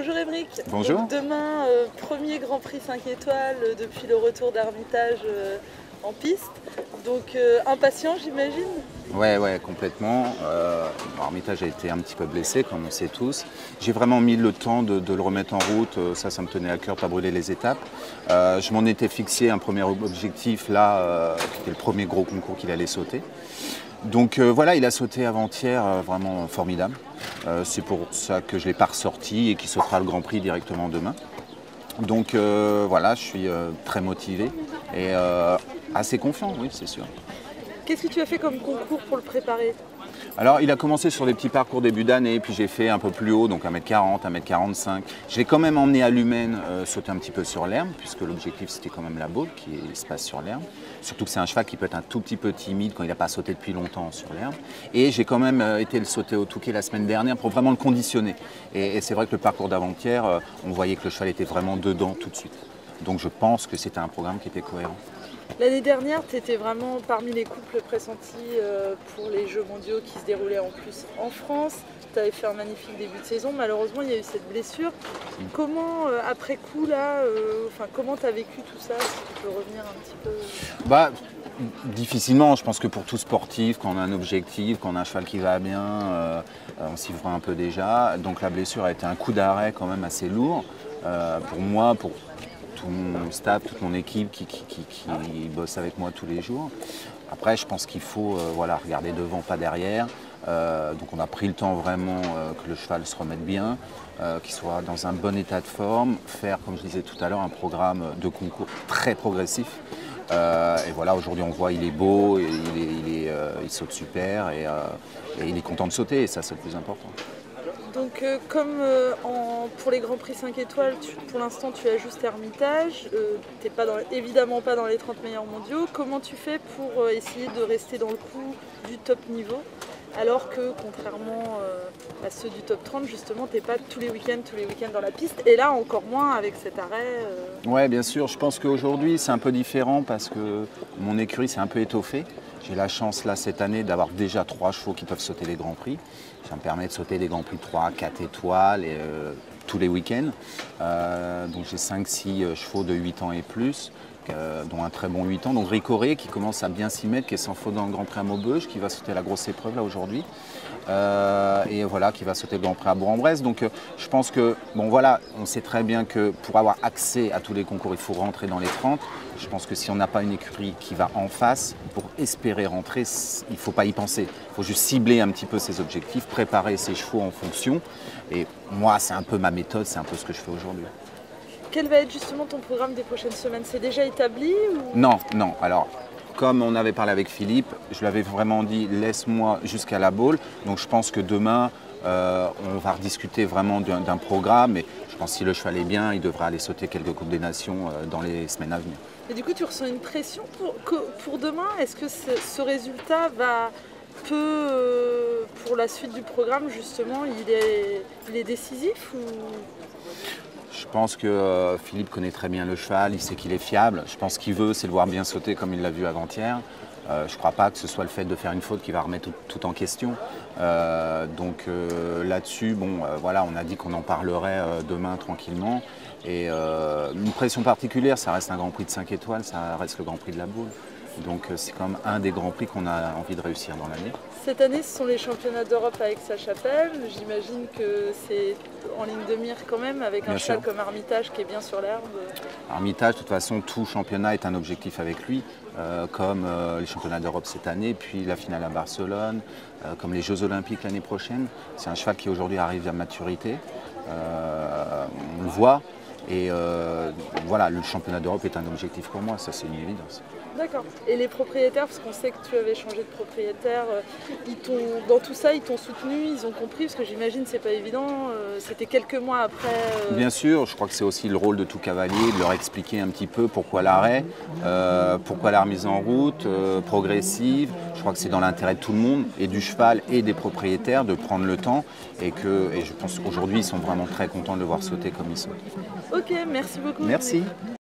Bonjour Émeric. Bonjour. Donc demain, premier Grand Prix 5 étoiles depuis le retour d'Hermitage en piste. Donc impatient j'imagine? Ouais, complètement. Hermitage a été un petit peu blessé, comme on sait tous. J'ai vraiment mis le temps de le remettre en route. Ça me tenait à cœur, pas brûler les étapes. Je m'en étais fixé un premier objectif, là, qui était le premier gros concours qu'il allait sauter. Donc voilà, il a sauté avant-hier, vraiment formidable. C'est pour ça que je ne l'ai pas ressorti et qu'il sautera le Grand Prix directement demain. Donc voilà, je suis très motivé et assez confiant, oui, c'est sûr. Qu'est-ce que tu as fait comme concours pour le préparer? Alors, il a commencé sur des petits parcours début d'année, puis j'ai fait un peu plus haut, donc 1m40, 1m45. Je l'ai quand même emmené à l'Humaine sauter un petit peu sur l'herbe, puisque l'objectif c'était quand même la baule qui se passe sur l'herbe. Surtout que c'est un cheval qui peut être un tout petit peu timide quand il n'a pas sauté depuis longtemps sur l'herbe. Et j'ai quand même été le sauter au Touquet la semaine dernière pour vraiment le conditionner. Et c'est vrai que le parcours d'avant-hier, on voyait que le cheval était vraiment dedans tout de suite. Donc je pense que c'était un programme qui était cohérent. L'année dernière, tu étais vraiment parmi les couples pressentis pour les Jeux mondiaux qui se déroulaient en plus en France. Tu avais fait un magnifique début de saison. Malheureusement, il y a eu cette blessure. Comment, après coup, là, comment tu as vécu tout ça? Si tu peux revenir un petit peu. Difficilement, je pense que pour tout sportif, quand on a un objectif, quand on a un cheval qui va bien, on s'y voit un peu déjà. Donc la blessure a été un coup d'arrêt quand même assez lourd pour moi, pour tout mon staff, toute mon équipe qui bosse avec moi tous les jours. Après, je pense qu'il faut regarder devant, pas derrière. Donc on a pris le temps vraiment que le cheval se remette bien, qu'il soit dans un bon état de forme, faire, comme je disais tout à l'heure, un programme de concours très progressif. Et voilà, aujourd'hui on voit il est beau, il saute super et il est content de sauter et ça c'est le plus important. Donc comme pour les Grands Prix 5 étoiles, pour l'instant tu as juste Hermitage, tu n'es évidemment pas dans les 30 meilleurs mondiaux. Comment tu fais pour essayer de rester dans le coup du top niveau alors que contrairement à ceux du top 30, justement, tu n'es pas tous les week-ends dans la piste et là encore moins avec cet arrêt Ouais, bien sûr, je pense qu'aujourd'hui c'est un peu différent parce que mon écurie s'est un peu étoffée. J'ai la chance là cette année d'avoir déjà 3 chevaux qui peuvent sauter les Grands Prix. Ça me permet de sauter des Grands Prix 3, 4 étoiles et, tous les week-ends. Donc j'ai 5-6 chevaux de 8 ans et plus, dont un très bon 8 ans. Donc Ricoré qui commence à bien s'y mettre, qui est sans faute dans le Grand Prix à Maubeuge, qui va sauter la grosse épreuve là aujourd'hui. Et voilà, qui va sauter le Grand Prix à Bourg-en-Bresse. Donc je pense que, on sait très bien que pour avoir accès à tous les concours, il faut rentrer dans les 30. Je pense que si on n'a pas une écurie qui va en face, pour espérer rentrer, il ne faut pas y penser. Il faut juste cibler un petit peu ses objectifs, préparer ses chevaux en fonction. Et moi, c'est un peu ma méthode, c'est un peu ce que je fais aujourd'hui. Quel va être justement ton programme des prochaines semaines? C'est déjà établi ou... Non. Alors, comme on avait parlé avec Philippe, je lui avais vraiment dit laisse-moi jusqu'à la baule. Donc je pense que demain, on va rediscuter vraiment d'un programme. Et je pense que si le cheval est bien, il devra aller sauter quelques Coupes des Nations dans les semaines à venir. Et du coup, tu ressens une pression pour demain? Est-ce que ce résultat pour la suite du programme, justement, il est décisif ou... Je pense que Philippe connaît très bien le cheval, il sait qu'il est fiable. Je pense qu'il veut, c'est le voir bien sauter comme il l'a vu avant-hier. Je ne crois pas que ce soit le fait de faire une faute qui va remettre tout en question. Donc là-dessus, on a dit qu'on en parlerait demain tranquillement. Et une pression particulière, ça reste un Grand Prix de 5 étoiles, ça reste le Grand Prix de la Baule. Donc c'est quand même un des Grands Prix qu'on a envie de réussir dans l'année. Cette année, ce sont les championnats d'Europe avec Aix-la-Chapelle. J'imagine que c'est en ligne de mire quand même, avec un cheval comme Hermitage qui est bien sur l'herbe. Hermitage, de toute façon, tout championnat est un objectif avec lui, comme les championnats d'Europe cette année, puis la finale à Barcelone, comme les Jeux Olympiques l'année prochaine. C'est un cheval qui aujourd'hui arrive à maturité, on le voit. Et voilà, le championnat d'Europe est un objectif pour moi, ça c'est une évidence. D'accord. Et les propriétaires, parce qu'on sait que tu avais changé de propriétaire, dans tout ça, ils t'ont soutenu, ils ont compris, parce que j'imagine que c'est pas évident, c'était quelques mois après. Bien sûr, je crois que c'est aussi le rôle de tout cavalier, de leur expliquer un petit peu pourquoi l'arrêt, pourquoi la remise en route, progressive. Je crois que c'est dans l'intérêt de tout le monde, et du cheval et des propriétaires, de prendre le temps, et je pense qu'aujourd'hui, ils sont vraiment très contents de le voir sauter comme il saute. Ok, merci beaucoup. Merci.